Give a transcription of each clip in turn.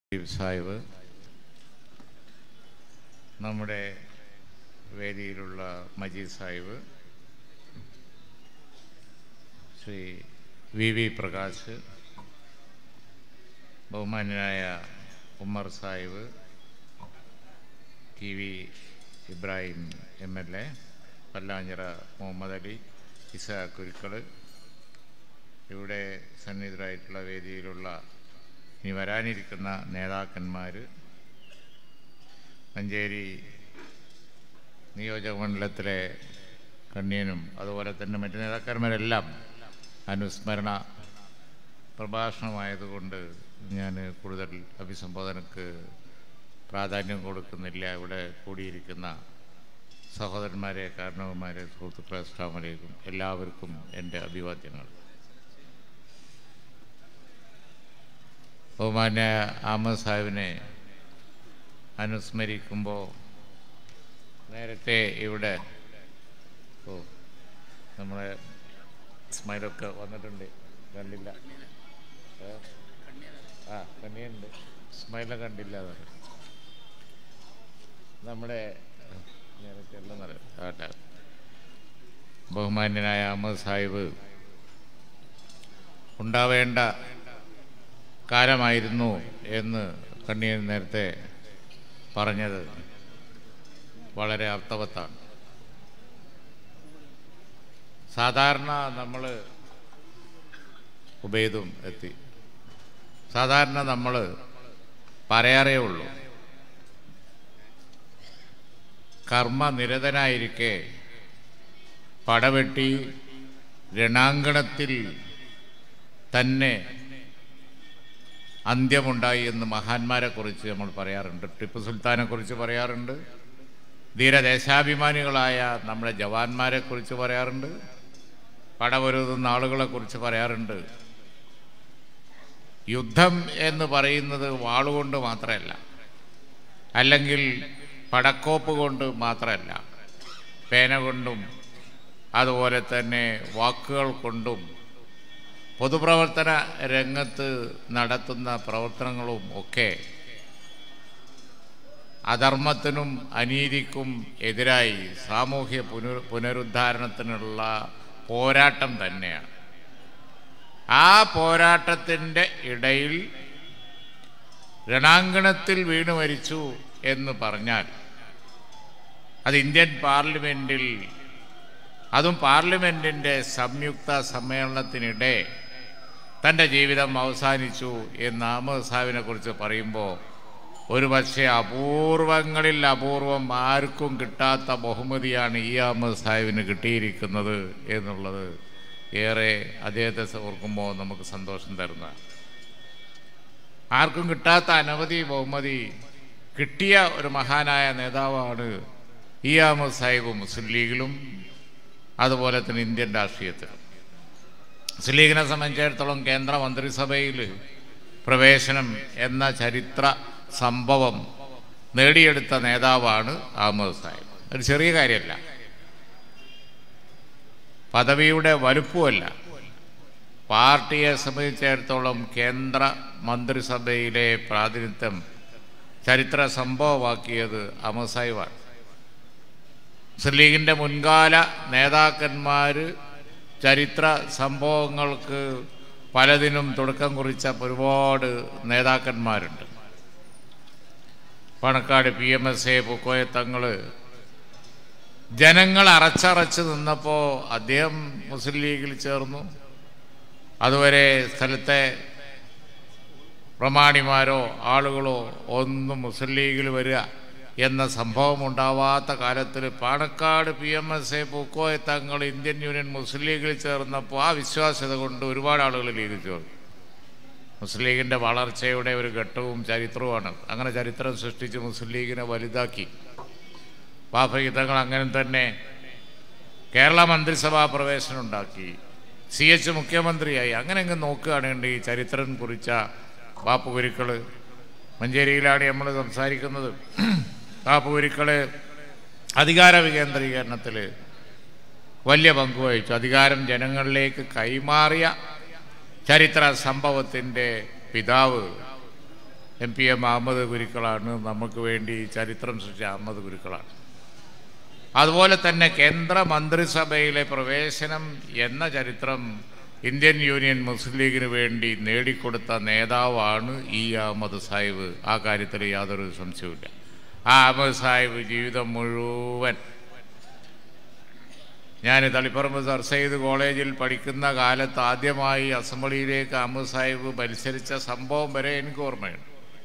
സാഹിബ്, നമ്മുടെ വേദിയിലുള്ള മജീദ് സാഹിബ്, ശ്രീ വി പ്രകാശ്, ബഹുമാന്യനായ Ummer sahib, T V Ibrahim MLA, Pallanchira Muhammad Ali, Isa Kurukkal, ഇവിടെ സന്നിഹിതരായിട്ടുള്ള വേദിയിലുള്ള ഇനി വരാനിരിക്കുന്ന നേതാക്കന്മാർ, മഞ്ചേരി നിയോജകമണ്ഡലത്തിലെ കണ്ണിയനും അതുപോലെ തന്നെ മറ്റു നേതാക്കന്മാരെല്ലാം അനുസ്മരണ പ്രഭാഷണമായതുകൊണ്ട് ഞാൻ കൂടുതൽ അഭിസംബോധനക്ക് പ്രാധാന്യം കൊടുക്കുന്നില്ല. ഇവിടെ കൂടിയിരിക്കുന്ന സഹോദരന്മാരെ, കാരണവന്മാരെ, സുഹൃത്തുക്കളെ, അസ്സലാമു അലൈക്കും. എല്ലാവർക്കും എൻ്റെ അഭിവാദ്യങ്ങൾ. ബഹുമാന്യ അഹമ്മദ് സാഹിബിനെ അനുസ്മരിക്കുമ്പോൾ നേരത്തെ ഇവിടെ നമ്മളെ ഇസ്മായിലൊക്കെ വന്നിട്ടുണ്ട്, കണ്ടില്ല. കണ്ണിയുണ്ട്, ഇസ്മായിലെ കണ്ടില്ല. നമ്മുടെ ബഹുമാന്യനായ അഹമ്മദ് സാഹിബ് ഉണ്ടാവേണ്ട കാലമായിരുന്നു എന്ന് കണ്ണിയൻ നേരത്തെ പറഞ്ഞത് വളരെ അർത്ഥവത്താണ്. സാധാരണ നമ്മൾ ഉബൈദും എത്തി, സാധാരണ നമ്മൾ പറയാറേ ഉള്ളൂ, കർമ്മനിരതനായിരിക്കെ പടവെട്ടി രണാങ്കണത്തിൽ തന്നെ അന്ത്യമുണ്ടായി എന്ന് മഹാന്മാരെക്കുറിച്ച് നമ്മൾ പറയാറുണ്ട്. ടിപ്പു സുൽത്താനെക്കുറിച്ച് പറയാറുണ്ട്, ധീരദേശാഭിമാനികളായ നമ്മുടെ ജവാന്മാരെക്കുറിച്ച് പറയാറുണ്ട്, പടപൊരുതുന്ന ആളുകളെക്കുറിച്ച് പറയാറുണ്ട്. യുദ്ധം എന്ന് പറയുന്നത് വാളുകൊണ്ട് മാത്രമല്ല, അല്ലെങ്കിൽ പടക്കോപ്പ് കൊണ്ട് മാത്രമല്ല, പേന കൊണ്ടും അതുപോലെ തന്നെ വാക്കുകൾ കൊണ്ടും പൊതുപ്രവർത്തന രംഗത്ത് നടത്തുന്ന പ്രവർത്തനങ്ങളും ഒക്കെ അധർമ്മത്തിനും അനീതിക്കും എതിരായി സാമൂഹ്യ പുനരുദ്ധാരണത്തിനുള്ള പോരാട്ടം തന്നെയാണ്. ആ പോരാട്ടത്തിൻ്റെ ഇടയിൽ രണാങ്കണത്തിൽ വീണു മരിച്ചു എന്ന് പറഞ്ഞാൽ അത് ഇന്ത്യൻ പാർലമെൻറ്റിൽ, അതും പാർലമെൻറ്റിൻ്റെ സംയുക്ത സമ്മേളനത്തിനിടെ തൻ്റെ ജീവിതം അവസാനിച്ചു എന്ന് അഹമ്മദ് സാഹിബിനെ കുറിച്ച് പറയുമ്പോൾ ഒരു പക്ഷേ അപൂർവങ്ങളിൽ അപൂർവം ആർക്കും കിട്ടാത്ത ബഹുമതിയാണ് ഈ അഹമ്മദ് സാഹിബിന് കിട്ടിയിരിക്കുന്നത് എന്നുള്ളത് ഏറെ അദ്ദേഹത്തെ ഓർക്കുമ്പോൾ നമുക്ക് സന്തോഷം തരുന്ന, ആർക്കും കിട്ടാത്ത അനവധി ബഹുമതി കിട്ടിയ ഒരു മഹാനായ നേതാവാണ് ഈ അഹമ്മദ് സാഹിബ്. മുസ്ലിം ലീഗിലും അതുപോലെ തന്നെ ഇന്ത്യൻ രാഷ്ട്രീയത്തിലും. മുസ്ലിം ലീഗിനെ സംബന്ധിച്ചിടത്തോളം കേന്ദ്ര മന്ത്രിസഭയിൽ പ്രവേശനം എന്ന ചരിത്ര സംഭവം നേടിയെടുത്ത നേതാവാണ് അഹമ്മദ് സാഹിബ്. ഒരു ചെറിയ കാര്യമല്ല, പദവിയുടെ വലുപ്പമല്ല. പാർട്ടിയെ സംബന്ധിച്ചിടത്തോളം കേന്ദ്ര മന്ത്രിസഭയിലെ പ്രാതിനിധ്യം ചരിത്ര സംഭവമാക്കിയത് അഹമ്മദ് സാഹിബാണ്. മുസ്ലിം ലീഗിൻ്റെ മുൻകാല നേതാക്കന്മാർ ചരിത്ര സംഭവങ്ങൾക്ക് പലതിനും തുടക്കം കുറിച്ച ഒരുപാട് നേതാക്കന്മാരുണ്ട്. പാണക്കാട് PMSA പൂക്കോയ തങ്ങൾ ജനങ്ങൾ അറച്ചറച്ച് നിന്നപ്പോൾ അദ്ദേഹം മുസ്ലിം ലീഗിൽ ചേർന്നു. അതുവരെ സ്ഥലത്തെ പ്രമാണിമാരോ ആളുകളോ ഒന്നും മുസ്ലിം ലീഗിൽ വരിക എന്ന സംഭവം ഉണ്ടാവാത്ത കാലത്തിൽ Panakkad PMSA Pookoya Thangal Indian Union മുസ്ലിം ലീഗിൽ ചേർന്നപ്പോൾ ആ വിശ്വാസ്യത കൊണ്ട് ഒരുപാട് ആളുകൾ ലീഗിൽ ചേർന്നു. മുസ്ലിം ലീഗിൻ്റെ വളർച്ചയുടെ ഒരു ഘട്ടവും ചരിത്രവുമാണ്. അങ്ങനെ ചരിത്രം സൃഷ്ടിച്ച് മുസ്ലിം ലീഗിനെ വലുതാക്കി. ബാഫഖി തങ്ങൾ അങ്ങനെ തന്നെ കേരള മന്ത്രിസഭാ പ്രവേശനം ഉണ്ടാക്കി, CH മുഖ്യമന്ത്രിയായി. അങ്ങനെ അങ്ങ് നോക്കുകയാണെങ്കിൽ ഈ ചരിത്രം കുറിച്ച ബാപ്പു ഗുരുക്കൾ, മഞ്ചേരിയിലാണ് നമ്മൾ സംസാരിക്കുന്നത്, ബാപ്പു ഗുരുക്കൾ അധികാര വികേന്ദ്രീകരണത്തിൽ വലിയ പങ്കുവഹിച്ചു. അധികാരം ജനങ്ങളിലേക്ക് കൈമാറിയ ചരിത്ര സംഭവത്തിൻ്റെ പിതാവ് MPM അഹമ്മദ് ഗുരുക്കളാണ്, നമുക്ക് വേണ്ടി ചരിത്രം സൃഷ്ടിച്ച അഹമ്മദ് ഗുരുക്കളാണ്. അതുപോലെ തന്നെ കേന്ദ്ര മന്ത്രിസഭയിലെ പ്രവേശനം എന്ന ചരിത്രം ഇന്ത്യൻ യൂണിയൻ മുസ്ലിം ലീഗിന് വേണ്ടി നേടിക്കൊടുത്ത നേതാവാണ് അഹമ്മദ് സാഹിബ്. ആ കാര്യത്തിൽ യാതൊരു സംശയവുമില്ല. അഹമ്മദ് സാഹിബ് ജീവിതം മുഴുവൻ, ഞാൻ തളിപ്പറമ്പ് സർ സെയ്ദ് കോളേജിൽ പഠിക്കുന്ന കാലത്ത് ആദ്യമായി അസംബ്ലിയിലേക്ക് അഹമ്മദ് സാഹിബ് മത്സരിച്ച സംഭവം വരെ എനിക്ക് ഓർമ്മയുണ്ട്.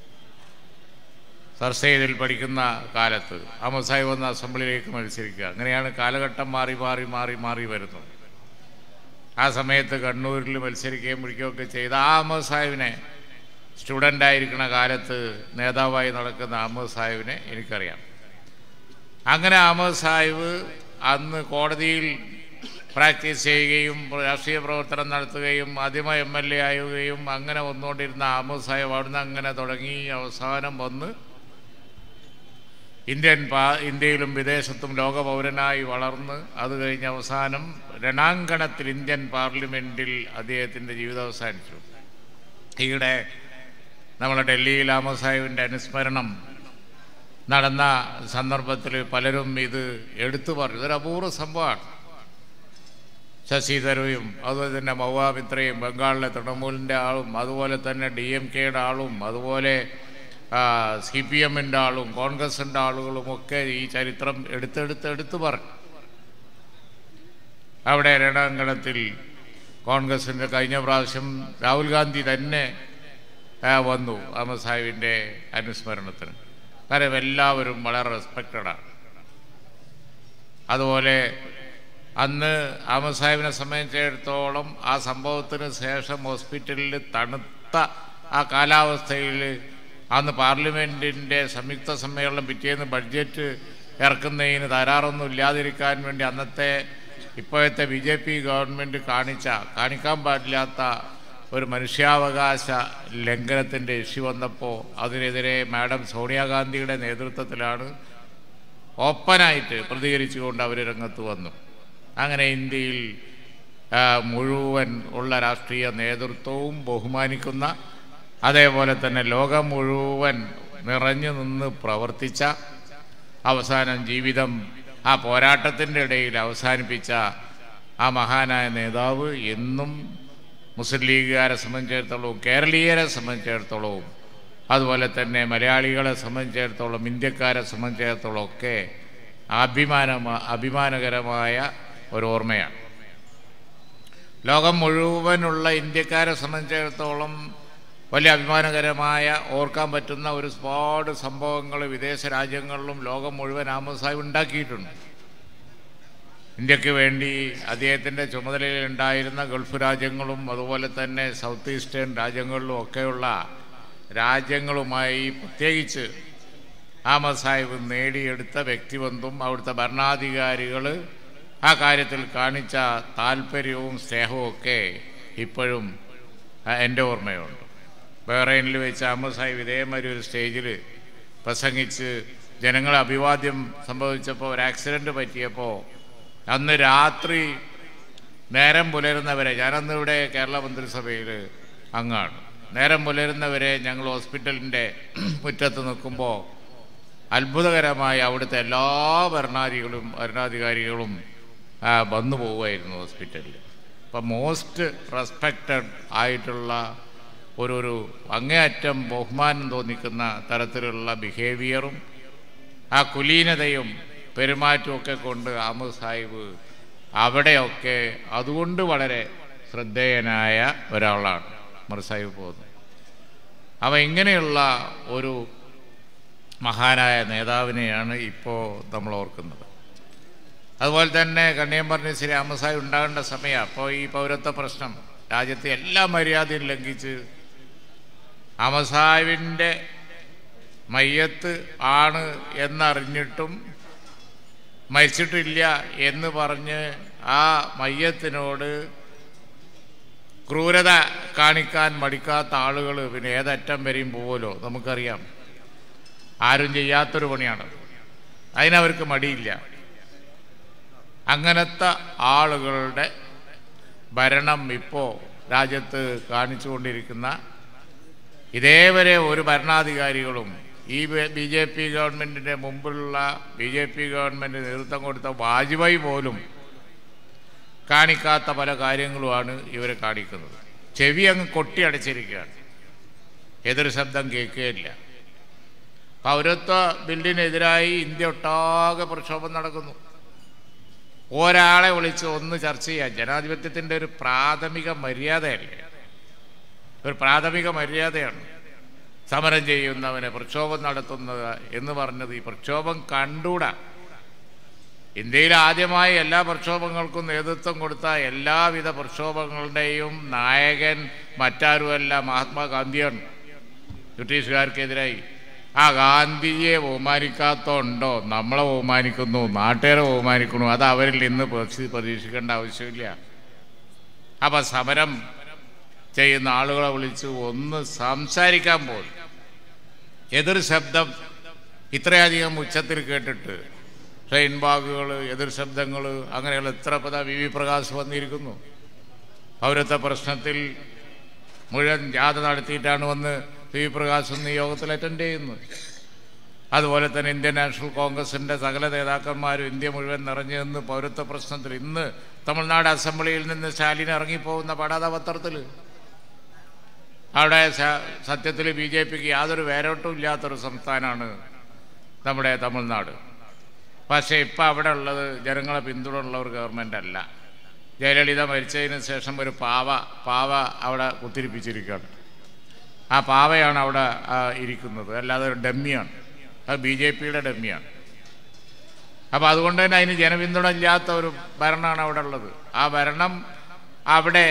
സർ സെയ്ദിൽ പഠിക്കുന്ന കാലത്ത് അഹമ്മദ് സാഹിബ് വന്ന് അസംബ്ലിയിലേക്ക് മത്സരിക്കുക. അങ്ങനെയാണ് കാലഘട്ടം മാറി മാറി മാറി മാറി വരുന്നത്. ആ സമയത്ത് കണ്ണൂരിൽ മത്സരിക്കുകയും പിടിക്കുകയൊക്കെ ചെയ്ത അഹമ്മദ് സാഹിബിനെ, സ്റ്റുഡൻ്റായിരിക്കുന്ന കാലത്ത് നേതാവായി നടക്കുന്ന അഹമ്മദ് സാഹിബിനെ എനിക്കറിയാം. അങ്ങനെ അഹമ്മദ് സാഹിബ് അന്ന് കോടതിയിൽ പ്രാക്ടീസ് ചെയ്യുകയും രാഷ്ട്രീയ പ്രവർത്തനം നടത്തുകയും ആദ്യമ MLA ആവുകയും അങ്ങനെ വന്നുകൊണ്ടിരുന്ന അഹമ്മദ് സാഹിബ് അവിടുന്ന് അങ്ങനെ തുടങ്ങി അവസാനം വന്ന് ഇന്ത്യയിലും വിദേശത്തും ലോക പൗരനായി വളർന്ന് അത് കഴിഞ്ഞ് അവസാനം രണാങ്കണത്തിൽ ഇന്ത്യൻ പാർലമെൻറ്റിൽ അദ്ദേഹത്തിൻ്റെ ജീവിതം അവസാനിച്ചു. ഈയിടെ നമ്മുടെ ഡൽഹിയിൽ അഹമ്മദ് സാഹിബിൻ്റെ അനുസ്മരണം നടന്ന സന്ദർഭത്തിൽ പലരും ഇത് എടുത്തു പറഞ്ഞു. ഇതൊരു അപൂർവ സംഭവമാണ്. ശശി തരൂരും അതുപോലെ തന്നെ മഹുവ മിത്രയും ബംഗാളിലെ തൃണമൂലിൻ്റെ ആളും അതുപോലെ തന്നെ DMKയുടെ ആളും അതുപോലെ CPMൻ്റെ ആളും കോൺഗ്രസിൻ്റെ ആളുകളുമൊക്കെ ഈ ചരിത്രം എടുത്തു പറഞ്ഞു. അവിടെ രണാങ്കണത്തിൽ കോൺഗ്രസിൻ്റെ കഴിഞ്ഞ പ്രാവശ്യം രാഹുൽ ഗാന്ധി തന്നെ വന്നു അഹമ്മദ് സാഹിബിൻ്റെ അനുസ്മരണത്തിന്. കാരണം എല്ലാവരും വളരെ റെസ്പെക്റ്റഡാണ്. അതുപോലെ അന്ന് അഹമ്മദ് സാഹിബിനെ സംബന്ധിച്ചിടത്തോളം ആ സംഭവത്തിന് ശേഷം ഹോസ്പിറ്റലിൽ തണുത്ത ആ കാലാവസ്ഥയിൽ അന്ന് പാർലമെൻറ്റിൻ്റെ സംയുക്ത സമ്മേളനം പിറ്റേന്ന് ബഡ്ജറ്റ് ഇറക്കുന്നതിന് തരാറൊന്നും ഇല്ലാതിരിക്കാൻ വേണ്ടി അന്നത്തെ ഇപ്പോഴത്തെ BJP ഗവൺമെൻറ് കാണിക്കാൻ പാടില്ലാത്ത ഒരു മനുഷ്യാവകാശ ലംഘനത്തിൻ്റെ ഇഷ്യൂ വന്നപ്പോൾ അതിനെതിരെ മാഡം സോണിയാഗാന്ധിയുടെ നേതൃത്വത്തിലാണ് ഓപ്പണായിട്ട് പ്രതികരിച്ചുകൊണ്ട് അവർ രംഗത്ത് വന്നു. അങ്ങനെ ഇന്ത്യയിൽ മുഴുവൻ ഉള്ള രാഷ്ട്രീയ നേതൃത്വവും ബഹുമാനിക്കുന്ന, അതേപോലെ തന്നെ ലോകം മുഴുവൻ നിറഞ്ഞു നിന്ന് പ്രവർത്തിച്ച, അവസാനം ജീവിതം ആ പോരാട്ടത്തിൻ്റെ ഇടയിൽ അവസാനിപ്പിച്ച ആ മഹാനായ നേതാവ് എന്നും മുസ്ലിം ലീഗുകാരെ സംബന്ധിച്ചിടത്തോളവും കേരളീയരെ സംബന്ധിച്ചിടത്തോളവും അതുപോലെ തന്നെ മലയാളികളെ സംബന്ധിച്ചിടത്തോളം ഇന്ത്യക്കാരെ സംബന്ധിച്ചിടത്തോളം ഒക്കെ അഭിമാനകരമായ ഒരു ഓർമ്മയാണ്. ലോകം മുഴുവനുള്ള ഇന്ത്യക്കാരെ സംബന്ധിച്ചിടത്തോളം വലിയ അഭിമാനകരമായ ഓർക്കാൻ പറ്റുന്ന ഒരുപാട് സംഭവങ്ങൾ വിദേശ രാജ്യങ്ങളിലും ലോകം മുഴുവൻ അഹമ്മദ് സാഹിബ് ഉണ്ടാക്കിയിട്ടുണ്ട്. ഇന്ത്യക്ക് വേണ്ടി അദ്ദേഹത്തിൻ്റെ ചുമതലയിലുണ്ടായിരുന്ന ഗൾഫ് രാജ്യങ്ങളും അതുപോലെ തന്നെ സൗത്ത് ഈസ്റ്റേൺ രാജ്യങ്ങളിലും ഒക്കെയുള്ള രാജ്യങ്ങളുമായി പ്രത്യേകിച്ച് അഹമ്മദ് സാഹിബ് നേടിയെടുത്ത വ്യക്തിബന്ധവും അവിടുത്തെ ഭരണാധികാരികൾ ആ കാര്യത്തിൽ കാണിച്ച താല്പര്യവും സ്നേഹവും ഒക്കെ ഇപ്പോഴും എൻ്റെ ഓർമ്മയുണ്ട്. ബഹ്റൈനിൽ വെച്ച് അഹമ്മദ് സാഹിബ് ഇതേമാതിരി ഒരു സ്റ്റേജിൽ പ്രസംഗിച്ച് ജനങ്ങളെ അഭിവാദ്യം സംഭവിച്ചപ്പോൾ ഒരു ആക്സിഡൻറ്റ് പറ്റിയപ്പോൾ അന്ന് രാത്രി നേരം പുലരുന്നവരെ, ഞാനന്ന് ഇവിടെ കേരള മന്ത്രിസഭയിൽ അംഗമാണ്, നേരം പുലരുന്നവരെ ഞങ്ങൾ ഹോസ്പിറ്റലിൻ്റെ മുറ്റത്ത് നിൽക്കുമ്പോൾ അത്ഭുതകരമായി അവിടുത്തെ എല്ലാ ഭരണാധികാരികളും വന്നു പോവുമായിരുന്നു ഹോസ്പിറ്റലിൽ. അപ്പം മോസ്റ്റ് റെസ്പെക്റ്റഡ് ആയിട്ടുള്ള ഒരു അങ്ങേയറ്റം ബഹുമാനം തോന്നിക്കുന്ന തരത്തിലുള്ള ബിഹേവിയറും ആ കുലീനതയും പെരുമാറ്റമൊക്കെ കൊണ്ട് അഹമ്മദ് സാഹിബ് അവിടെയൊക്കെ അതുകൊണ്ട് വളരെ ശ്രദ്ധേയനായ ഒരാളാണ് ഉമർ സാഹിബ് പോകുന്നത്. അവ ഇങ്ങനെയുള്ള ഒരു മഹാനായ നേതാവിനെയാണ് ഇപ്പോൾ നമ്മൾ ഓർക്കുന്നത്. അതുപോലെ തന്നെ കണ്ണിയം പറഞ്ഞ ശരി അഹമ്മദ് സാഹിബ് ഉണ്ടാകേണ്ട സമയം. അപ്പോൾ ഈ പൗരത്വ പ്രശ്നം രാജ്യത്തെ എല്ലാ മര്യാദയും ലംഘിച്ച് അഹമ്മദ് സാഹിബിൻ്റെ മയ്യത്ത് ആണ് എന്നറിഞ്ഞിട്ടും മരിച്ചിട്ടില്ല എന്ന് പറഞ്ഞ് ആ മയ്യത്തിനോട് ക്രൂരത കാണിക്കാൻ മടിക്കാത്ത ആളുകൾ പിന്നെ ഏതറ്റം വരെയും പോവുമല്ലോ, നമുക്കറിയാം. ആരും ചെയ്യാത്തൊരു പണിയാണ്, അതിനവർക്ക് മടിയില്ല. അങ്ങനത്തെ ആളുകളുടെ ഭരണം ഇപ്പോൾ രാജ്യത്ത് കാണിച്ചുകൊണ്ടിരിക്കുന്ന ഇതേവരെ ഒരു ഭരണാധികാരികളും ഈ BJP ഗവൺമെൻറ്റിൻ്റെ മുമ്പുള്ള BJP ഗവൺമെൻറ് നേതൃത്വം കൊടുത്ത വാജ്പേയി പോലും കാണിക്കാത്ത പല കാര്യങ്ങളുമാണ് ഇവർ കാണിക്കുന്നത്. ചെവി അങ്ങ് കൊട്ടിയടച്ചിരിക്കുകയാണ്, എതിർ ശബ്ദം കേൾക്കുകയില്ല. പൗരത്വ ബില്ലിനെതിരായി ഇന്ത്യ ഒട്ടാകെ പ്രക്ഷോഭം നടക്കുന്നു. ഒരാളെ വിളിച്ച് ഒന്ന് ചർച്ച ചെയ്യാൻ ജനാധിപത്യത്തിൻ്റെ ഒരു പ്രാഥമിക മര്യാദയല്ലേ, ഒരു പ്രാഥമിക മര്യാദയാണ് സമരം ചെയ്യുന്നവനെ പ്രക്ഷോഭം നടത്തുന്നത് എന്ന് പറഞ്ഞത്. ഈ പ്രക്ഷോഭം കണ്ടൂടാ. ഇന്ത്യയിൽ ആദ്യമായി എല്ലാ പ്രക്ഷോഭങ്ങൾക്കും നേതൃത്വം കൊടുത്ത എല്ലാവിധ പ്രക്ഷോഭങ്ങളുടെയും നായകൻ മറ്റാരുമല്ല, മഹാത്മാഗാന്ധിയാണ്. ബ്രിട്ടീഷുകാർക്കെതിരായി ആ ഗാന്ധിജിയെ ബഹുമാനിക്കാത്തതുണ്ടോ? നമ്മളെ ബഹുമാനിക്കുന്നു, നാട്ടുകാരെ ബഹുമാനിക്കുന്നു. അത് അവരിൽ നിന്ന് പ്രതീക്ഷിക്കേണ്ട ആവശ്യമില്ല. അപ്പം സമരം ചെയ്യുന്ന ആളുകളെ വിളിച്ച് ഒന്ന് സംസാരിക്കാൻ പോലും എതിർ ശബ്ദം ഇത്രയധികം ഉച്ചത്തിൽ കേട്ടിട്ട് ട്രെയിൻ ബാഗുകൾ, എതിർ ശബ്ദങ്ങൾ, അങ്ങനെയുള്ള എത്ര VV പ്രകാശ് വന്നിരിക്കുന്നു. പൗരത്വ പ്രശ്നത്തിൽ മുഴുവൻ ജാഥ നടത്തിയിട്ടാണ് വന്ന് VV പ്രകാശ് ഈ യോഗത്തിൽ അറ്റൻഡ് ചെയ്യുന്നത്. അതുപോലെ തന്നെ ഇന്ത്യൻ നാഷണൽ കോൺഗ്രസിൻ്റെ സകല നേതാക്കന്മാരും ഇന്ത്യ മുഴുവൻ നിറഞ്ഞു നിന്ന് പൗരത്വ പ്രശ്നത്തിൽ ഇന്ന് തമിഴ്നാട് അസംബ്ലിയിൽ നിന്ന് സ്റ്റാലിൻ ഇറങ്ങിപ്പോകുന്ന പടാതപത്രത്തിൽ അവിടെ സത്യത്തിൽ BJPക്ക് യാതൊരു വേരോട്ടും ഇല്ലാത്തൊരു സംസ്ഥാനമാണ് നമ്മുടെ തമിഴ്നാട്. പക്ഷേ ഇപ്പം അവിടെ ഉള്ളത് ജനങ്ങളെ പിന്തുണയുള്ള ഒരു ഗവൺമെൻറ് അല്ല. ജയലളിത മരിച്ചതിന് ശേഷം ഒരു പാവ അവിടെ കുത്തിരിപ്പിച്ചിരിക്കുകയാണ്. ആ പാവയാണ് അവിടെ ഇരിക്കുന്നത്, അല്ലാതെ ഒരു ഡമ്മിയാണ്. അത് BJPയുടെ ഡമ്മിയാണ്. അപ്പോൾ അതുകൊണ്ട് തന്നെ അതിന് ജനപിന്തുണ ഇല്ലാത്ത ഒരു ഭരണമാണ് അവിടെ ഉള്ളത്. ആ ഭരണം അവിടെ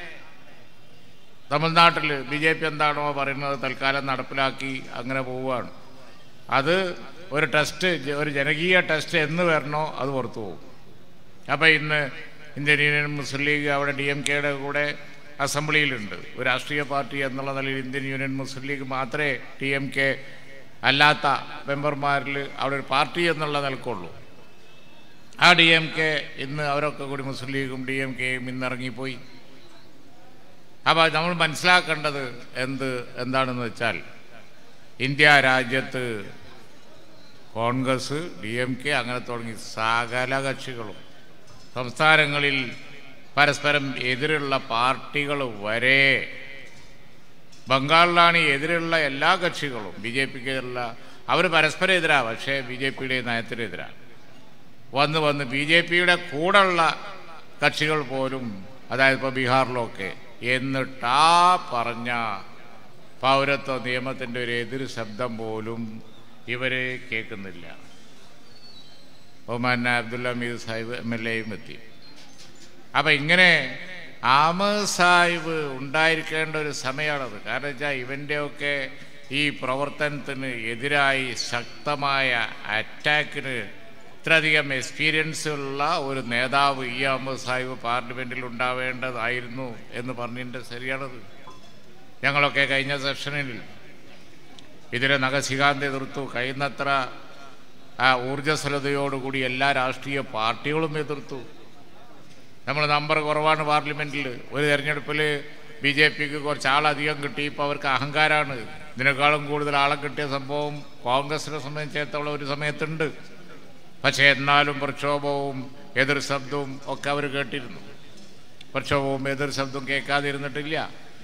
തമിഴ്നാട്ടിൽ BJP എന്താണോ പറയുന്നത് തൽക്കാലം നടപ്പിലാക്കി അങ്ങനെ പോവുകയാണ്. അത് ഒരു ടെസ്റ്റ്, ഒരു ജനകീയ ടെസ്റ്റ് എന്ന് വരണോ അത് പുറത്തു പോകും. അപ്പോൾ ഇന്ന് ഇന്ത്യൻ യൂണിയൻ മുസ്ലിം ലീഗ് അവിടെ DMKയുടെ കൂടെ അസംബ്ലിയിലുണ്ട്. ഒരു രാഷ്ട്രീയ പാർട്ടി എന്നുള്ള നിലയിൽ ഇന്ത്യൻ യൂണിയൻ മുസ്ലിം ലീഗ് മാത്രമേ DMK അല്ലാത്ത മെമ്പർമാരിൽ അവിടെ ഒരു പാർട്ടി എന്നുള്ള നിലക്കുള്ളൂ. ആ DMK ഇന്ന് അവരൊക്കെ കൂടി മുസ്ലിം ലീഗും DMKയും ഇന്നിറങ്ങിപ്പോയി. അപ്പോൾ നമ്മൾ മനസ്സിലാക്കേണ്ടത് എന്താണെന്ന് വെച്ചാൽ ഇന്ത്യ രാജ്യത്ത് കോൺഗ്രസ്, DMK അങ്ങനെ തുടങ്ങി സകല കക്ഷികളും സംസ്ഥാനങ്ങളിൽ പരസ്പരം എതിരുള്ള പാർട്ടികൾ വരെ, ബംഗാളിലാണ് എതിരുള്ള എല്ലാ കക്ഷികളും BJPക്ക് എതിരുള്ള, അവർ പരസ്പരം എതിരാണ്. പക്ഷേ BJPയുടെ നയത്തിനെതിരാണ്. വന്ന് BJPയുടെ കൂടെയുള്ള കക്ഷികൾ പോലും, അതായത് ഇപ്പോൾ ബീഹാറിലൊക്കെ, എന്നിട്ടാ പറഞ്ഞ പൗരത്വ നിയമത്തിൻ്റെ ഒരു എതിർ ശബ്ദം പോലും ഇവർ കേൾക്കുന്നില്ല. ബഹുമാന അബ്ദുൽ ഹമീദ് സാഹിബ് MLAയും എത്തി. അപ്പം ഇങ്ങനെ അഹമ്മദ് സാഹിബ് ഉണ്ടായിരിക്കേണ്ട ഒരു സമയമാണത്. കാരണം വെച്ചാൽ ഇവൻ്റെയൊക്കെ ഈ പ്രവർത്തനത്തിന് എതിരായി ശക്തമായ അറ്റാക്കിന് ഇത്രയധികം എക്സ്പീരിയൻസ് ഉള്ള ഒരു നേതാവ് അഹമ്മദ് സാഹിബ് പാർലമെൻറ്റിൽ ഉണ്ടാവേണ്ടതായിരുന്നു എന്ന് പറഞ്ഞതിൻ്റെ ശരിയാണത്. ഞങ്ങളൊക്കെ കഴിഞ്ഞ സെഷനിൽ ഇതിനെ നഖശിഖാന്തി എതിർത്തു. കഴിയുന്നത്ര ഊർജ്ജസ്വലതയോടുകൂടി എല്ലാ രാഷ്ട്രീയ പാർട്ടികളും എതിർത്തു. നമ്മൾ നമ്പർ കുറവാണ് പാർലമെൻറ്റിൽ. ഒരു തെരഞ്ഞെടുപ്പിൽ BJPക്ക് കുറച്ച് ആളധികം കിട്ടി. ഇപ്പോൾ അവർക്ക് അഹങ്കാരമാണ്. ഇതിനേക്കാളും കൂടുതൽ ആളെ കിട്ടിയ സംഭവം കോൺഗ്രസിനെ സംബന്ധിച്ചിടത്തോളം ഒരു സമയത്തുണ്ട്. പക്ഷേ എന്നാലും പ്രക്ഷോഭവും എതിർ ശബ്ദവും ഒക്കെ അവർ കേട്ടിരുന്നു. പ്രക്ഷോഭവും എതിർ ശബ്ദവും കേൾക്കാതിരുന്നിട്ടില്ല.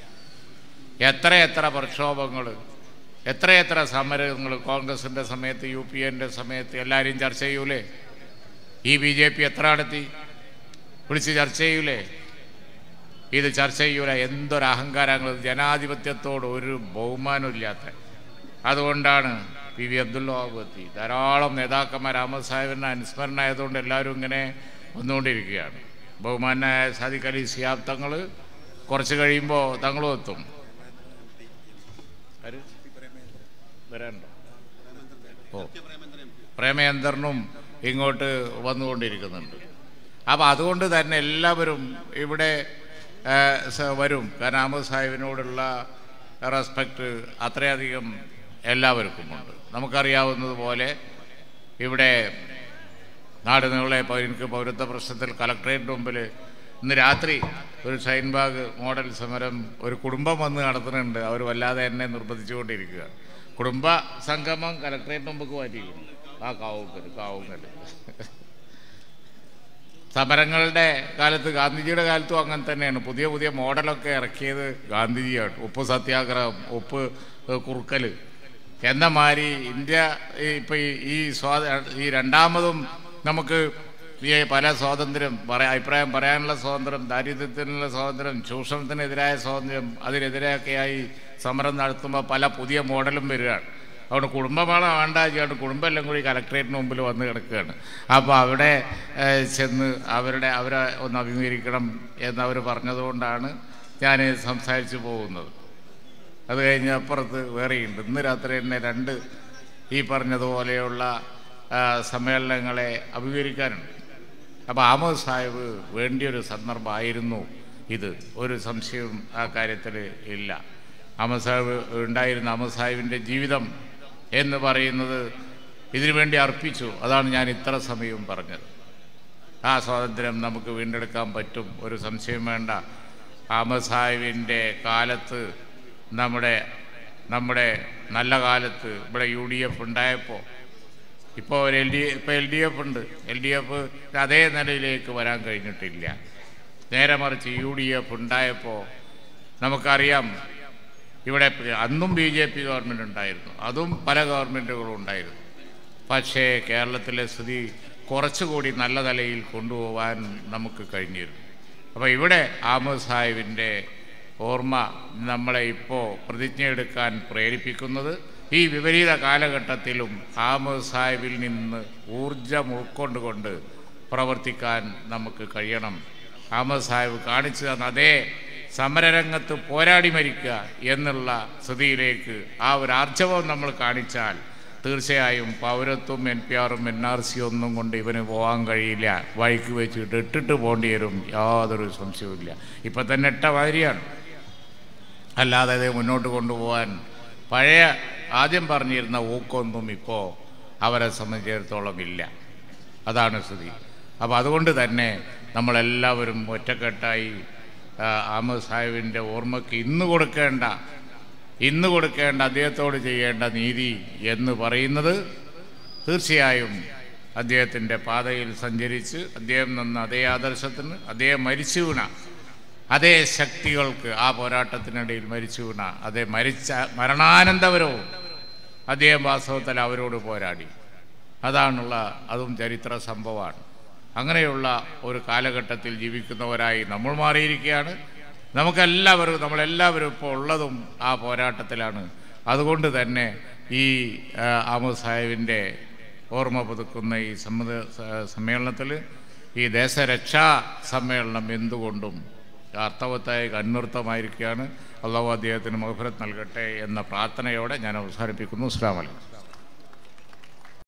എത്ര പ്രക്ഷോഭങ്ങൾ, എത്ര സമരങ്ങൾ കോൺഗ്രസിൻ്റെ സമയത്ത്, UPAൻ്റെ സമയത്ത് എല്ലാവരും ചർച്ച ചെയ്യൂലേ? ഈ BJP എത്ര നടത്തി വിളിച്ച് ചർച്ച ചെയ്യൂലേ? ഇത് ചർച്ച ചെയ്യൂല. എന്തൊരഹങ്കാരങ്ങൾ, ജനാധിപത്യത്തോട് ഒരു ബഹുമാനമില്ലാത്ത. അതുകൊണ്ടാണ് PV അബ്ദുൽ വഹാബ് എത്തി. ധാരാളം നേതാക്കന്മാർ അഹമ്മദ് സാഹിബിൻ്റെ അനുസ്മരണ ആയതുകൊണ്ട് എല്ലാവരും ഇങ്ങനെ വന്നുകൊണ്ടിരിക്കുകയാണ്. ബഹുമാനായ സാദിഖ് അലി ശിഹാബ് തങ്ങൾ കുറച്ച് കഴിയുമ്പോൾ തങ്ങളും എത്തും. വരാനുണ്ടോ? പ്രേമചന്ദ്രനും ഇങ്ങോട്ട് വന്നുകൊണ്ടിരിക്കുന്നുണ്ട്. അപ്പോൾ അതുകൊണ്ട് തന്നെ എല്ലാവരും ഇവിടെ വരും. കാരണം അഹമ്മദ് സാഹിബിനോടുള്ള റെസ്പെക്റ്റ് അത്രയധികം എല്ലാവർക്കുമുണ്ട്. നമുക്കറിയാവുന്നതുപോലെ ഇവിടെ നാട് നീളെ എനിക്ക് പൗരത്വ പ്രശ്നത്തിൽ കളക്ടറേറ്റ് മുമ്പിൽ ഇന്ന് രാത്രി ഒരു ഷൈൻബാഗ് മോഡൽ സമരം ഒരു കുടുംബം വന്ന് നടത്തുന്നുണ്ട്. അവർ വല്ലാതെ എന്നെ നിർബന്ധിച്ചുകൊണ്ടിരിക്കുക. കുടുംബ സംഗമം കലക്ട്രേറ്റ് മുമ്പ് മാറ്റിയിരിക്കുന്നു. ആ കാവുങ്കൽ സമരങ്ങളുടെ കാലത്ത്, ഗാന്ധിജിയുടെ കാലത്തും അങ്ങനെ തന്നെയാണ്. പുതിയ പുതിയ മോഡലൊക്കെ ഇറക്കിയത് ഗാന്ധിജിയാണ്. ഉപ്പ് സത്യാഗ്രഹം, ഉപ്പ് കുറുക്കൽ എന്ന മാതിരി ഇന്ത്യ ഇപ്പം ഈ രണ്ടാമതും നമുക്ക് ഈ പല സ്വാതന്ത്ര്യം അഭിപ്രായം പറയാനുള്ള സ്വാതന്ത്ര്യം, ദാരിദ്ര്യത്തിനുള്ള സ്വാതന്ത്ര്യം, ചൂഷണത്തിനെതിരായ സ്വാതന്ത്ര്യം, അതിനെതിരെയൊക്കെയായി സമരം നടത്തുമ്പോൾ പല പുതിയ മോഡലും വരികയാണ്. അതുകൊണ്ട് കുടുംബമാണ് വേണ്ട ചെയ്യാണ്ട് കുടുംബം എല്ലാം കൂടി കലക്ട്രേറ്റിന് മുമ്പിൽ വന്ന് കിടക്കുകയാണ്. അപ്പോൾ അവിടെ ചെന്ന് അവരെ ഒന്ന് അഭിമുഖീകരിക്കണം എന്നവർ പറഞ്ഞതുകൊണ്ടാണ് ഞാൻ സംസാരിച്ചു പോകുന്നത്. അത് കഴിഞ്ഞ് അപ്പുറത്ത് വേറെയുണ്ട്. ഇന്ന് രാത്രി തന്നെ 2 ഈ പറഞ്ഞതുപോലെയുള്ള സമ്മേളനങ്ങളെ അഭിമുഖീകരിക്കാനുണ്ട്. അപ്പോൾ അഹമ്മദ് സാഹിബ് വേണ്ടിയൊരു സന്ദർഭമായിരുന്നു ഇത്. ഒരു സംശയവും ആ കാര്യത്തിൽ ഇല്ല. അഹമ്മദ് സാഹിബ് അഹമ്മദ് സാഹിബിൻ്റെ ജീവിതം എന്ന് പറയുന്നത് ഇതിനു വേണ്ടി അർപ്പിച്ചു. അതാണ് ഞാൻ ഇത്ര സമയവും പറഞ്ഞത്. ആ സ്വാതന്ത്ര്യം നമുക്ക് വീണ്ടെടുക്കാൻ പറ്റും, ഒരു സംശയം വേണ്ട. അഹമ്മദ് സാഹിബിൻ്റെ കാലത്ത്, നമ്മുടെ നല്ല കാലത്ത് ഇവിടെ UDF ഉണ്ടായപ്പോൾ, ഇപ്പോൾ LDF ഉണ്ട്. LDF അതേ നിലയിലേക്ക് വരാൻ കഴിഞ്ഞിട്ടില്ല. നേരെ മറിച്ച് UDF ഉണ്ടായപ്പോൾ നമുക്കറിയാം, ഇവിടെ അന്നും BJP ഗവൺമെൻറ് ഉണ്ടായിരുന്നു, അതും പല ഗവൺമെൻറ്റുകളും ഉണ്ടായിരുന്നു. പക്ഷേ കേരളത്തിലെ സ്ഥിതി കുറച്ചുകൂടി നല്ല നിലയിൽ കൊണ്ടുപോകാൻ നമുക്ക് കഴിഞ്ഞിരുന്നു. അപ്പോൾ ഇവിടെ അഹമ്മദ് സാഹിബിൻ്റെ ഓർമ്മ നമ്മളെ ഇപ്പോൾ പ്രതിജ്ഞയെടുക്കാൻ പ്രേരിപ്പിക്കുന്നത്, ഈ വിപരീത കാലഘട്ടത്തിലും അഹമ്മദ് സാഹിബിൽ നിന്ന് ഊർജം ഉൾക്കൊണ്ടുകൊണ്ട് പ്രവർത്തിക്കാൻ നമുക്ക് കഴിയണം. അഹമ്മദ് സാഹിബ് കാണിച്ചു തന്ന അതേ സമരരംഗത്ത് പോരാടി മരിക്കുക എന്നുള്ള സ്ഥിതിയിലേക്ക് ആ ഒരു ആർജവം നമ്മൾ കാണിച്ചാൽ തീർച്ചയായും പൗരത്വം, NPR-ഉം NRC ഒന്നും കൊണ്ട് ഇവന് പോകാൻ കഴിയില്ല. വഴിക്ക് വെച്ചിട്ട് ഇട്ടിട്ട് പോകേണ്ടി വരും, യാതൊരു സംശയവുമില്ല. ഇപ്പം തന്നെ ഇട്ട മാതിരിയാണ്. അല്ലാതെ ഇത് മുന്നോട്ട് കൊണ്ടുപോകാൻ പഴയ ആദ്യം പറഞ്ഞിരുന്ന ഊക്കൊന്നും ഇപ്പോൾ അവരെ സംബന്ധിച്ചിടത്തോളം ഇല്ല. അതാണ് സ്ഥിതി. അപ്പോൾ അതുകൊണ്ട് തന്നെ നമ്മളെല്ലാവരും ഒറ്റക്കെട്ടായി അഹമ്മദ് സാഹിബിൻ്റെ ഓർമ്മയ്ക്ക് ഇന്ന് കൊടുക്കേണ്ട അദ്ദേഹത്തോട് ചെയ്യേണ്ട നീതി എന്ന് പറയുന്നത് തീർച്ചയായും അദ്ദേഹത്തിൻ്റെ പാതയിൽ സഞ്ചരിച്ച് അദ്ദേഹം നിന്ന അതേ ആദർശത്തിന്, അദ്ദേഹം മരിച്ചു വീണ അതേ ശക്തികൾക്ക്, ആ പോരാട്ടത്തിനിടയിൽ മരിച്ചു വീണ അതേ മരണാനന്തരവും അദ്ദേഹം വാസ്തവത്തിൽ അവരോട് പോരാടി. അതും ചരിത്ര സംഭവമാണ്. അങ്ങനെയുള്ള ഒരു കാലഘട്ടത്തിൽ ജീവിക്കുന്നവരായി നമ്മൾ മാറിയിരിക്കുകയാണ്. നമ്മളെല്ലാവരും ഇപ്പോൾ ഉള്ളതും ആ പോരാട്ടത്തിലാണ്. അതുകൊണ്ട് തന്നെ ഈ അഹമ്മദ് സാഹിബിൻ്റെ ഓർമ്മ പുതുക്കുന്ന ഈ സമ്മേളനത്തിൽ, ഈ ദേശരക്ഷാ സമ്മേളനം എന്തുകൊണ്ടും അർത്ഥവത്തായി അന്വർത്ഥമായിരിക്കുകയാണ്. അല്ലാഹു അദ്ദേഹത്തിന് മഗ്ഫിറത്ത് നൽകട്ടെ എന്ന പ്രാർത്ഥനയോടെ ഞാൻ അവസാനിപ്പിക്കുന്നു. അസ്സലാമു അലൈക്കും.